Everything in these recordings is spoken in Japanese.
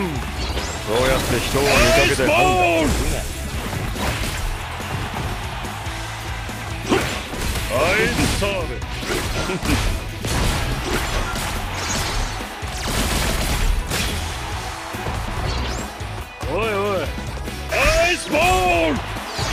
そうやって人を見かけて判断するな。アイスサーブおいおいアイスボール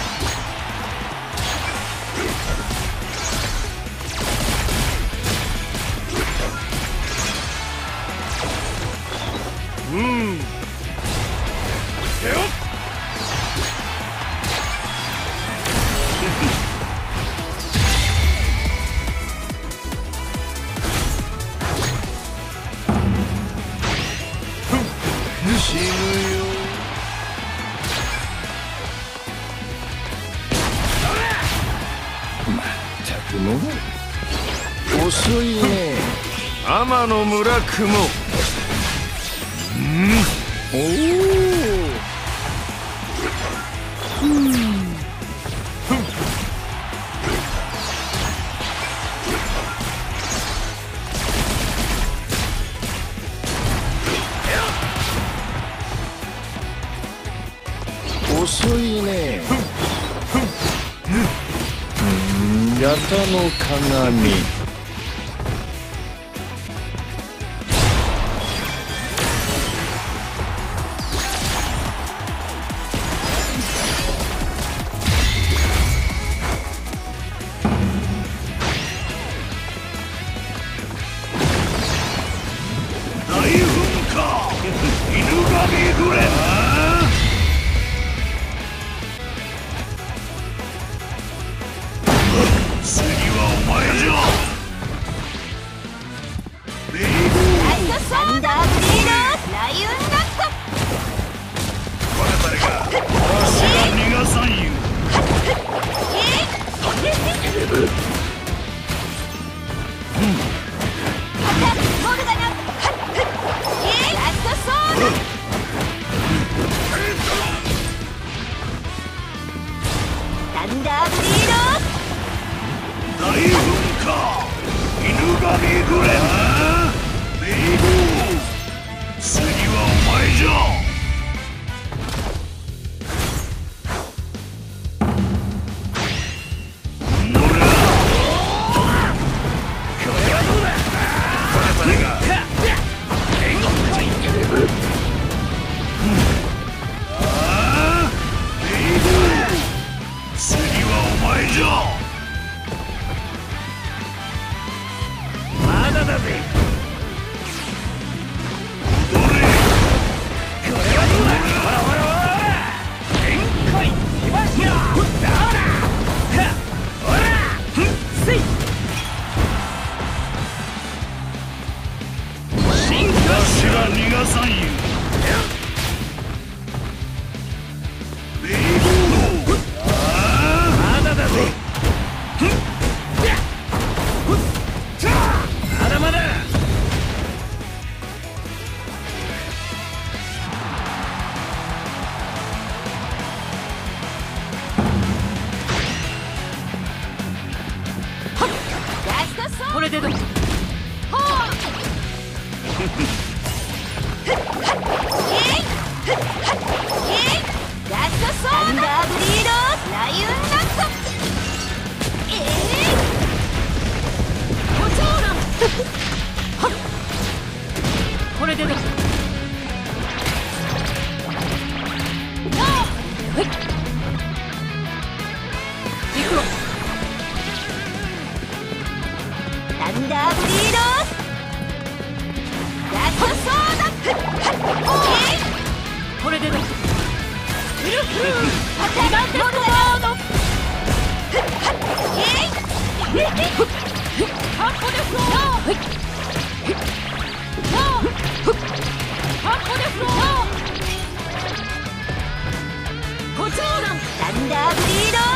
死ぬよ。 まったくもう遅いね。 天の村雲。 おお。遅いね。ヤタの鏡。 大噴火犬神グレン。次はお前じゃ。レイボーサンダーブリードライオンナット。 これ誰か私が逃がさんよ。 モルガナ。ラストソード。サンダーブリード大噴火犬神グレン。レイボー次はお前じゃ。ノラこれはどうだ。これ誰がレイボー次はお前じゃ。まだだぜ。踊れ。これはどうだ。ほらほらほら。限界来ましょう。どうだ。ほら。せい。進化しが逃がさんよ。レイボー。まだだぜ。まだまだ。 ラストソード。 これでどう。 ラストソード。サンダーブリードライオンナット。 コチョウラン。これでどう。行くわ。 サンダーブリードラストソード。 これでどう。 アタックモルガナ。 ハッポでフロー。ハッポでフロー。コチョウラン。 サンダーブリード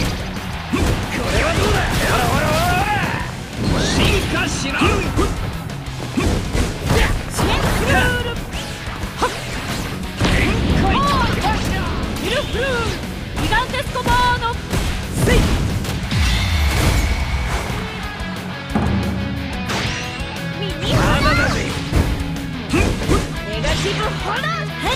知らん。 チブホラー。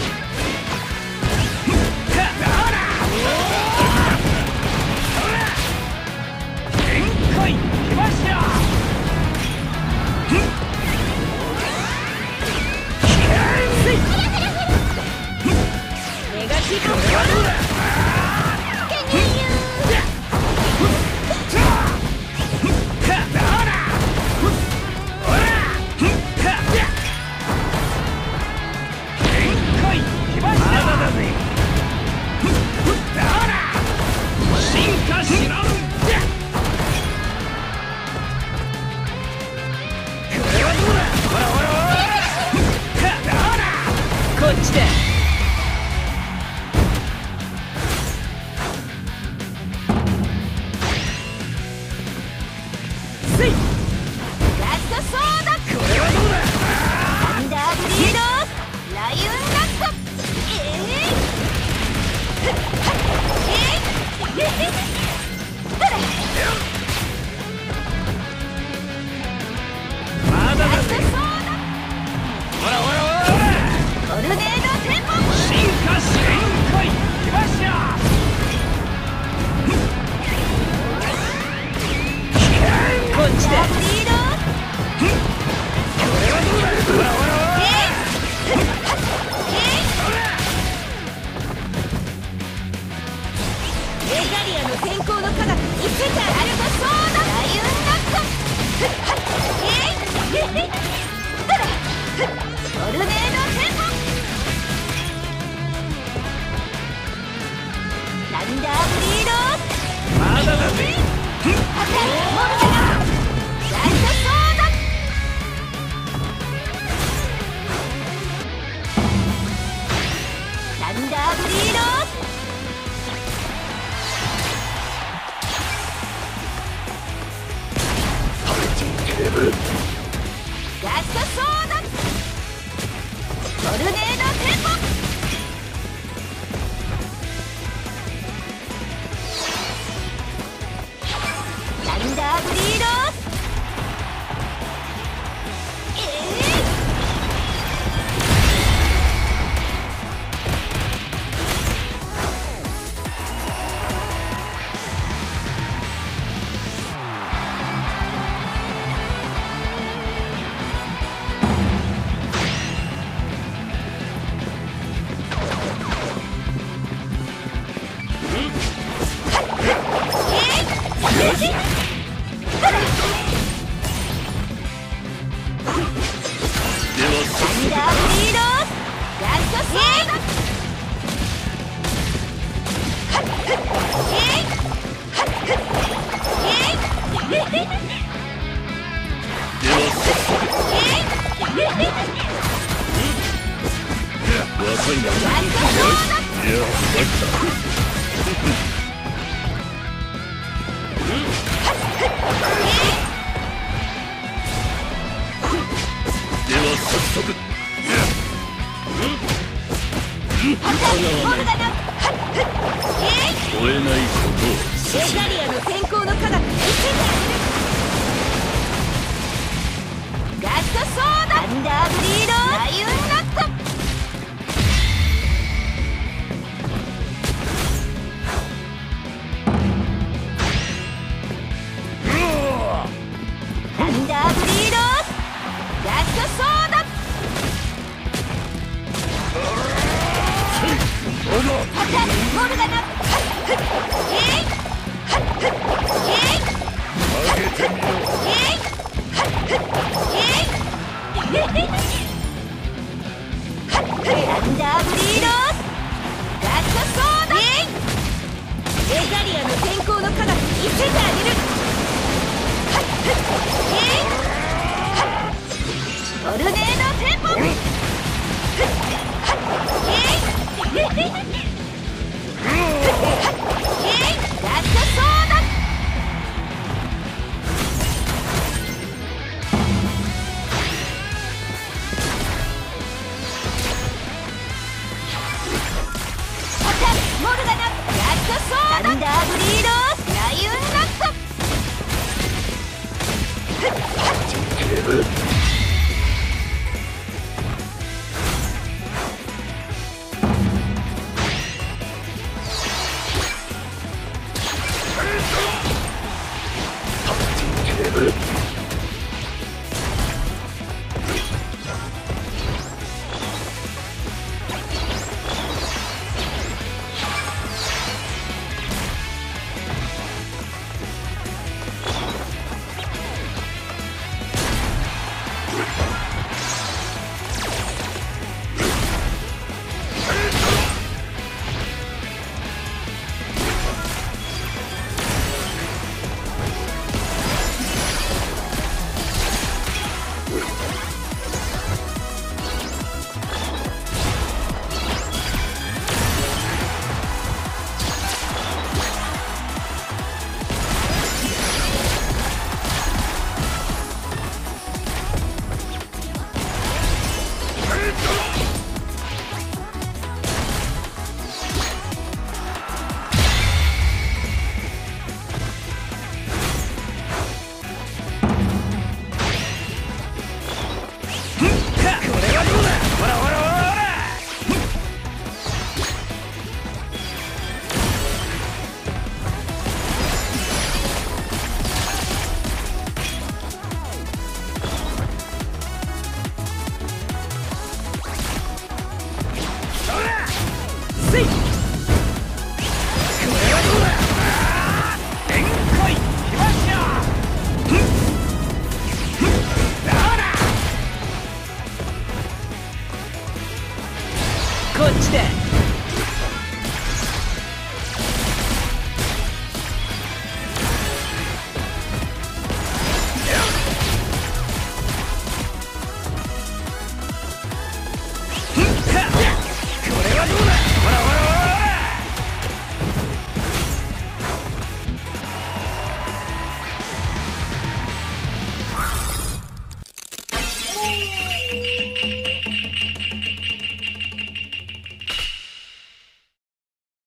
ネガティブホラー。こっちだ。スイラストソード。これはどうだ。サンダーブリードライオンラット。 まだだぜ。 ほらほらほらほら。トルネードテンポ。 進化し限界来ました。 こっちだ。ブリード。 これはどうだ。ほらほらほら。 エガリアの天候の科学見せてあるぞ。ソーダライオンナット。トルネードテンポ。サンダーブリード。 まだだぜ。 モルガナラストソーダ。サンダーブリード。ガストソード。トルネードテンポ。サンダーブリード。エガリアの天候の科学見せてあげる。ガストソーダサンダーブリードライオンナット。サンダーブリードガストソーダ。モルガナ投げてみよう。 ッ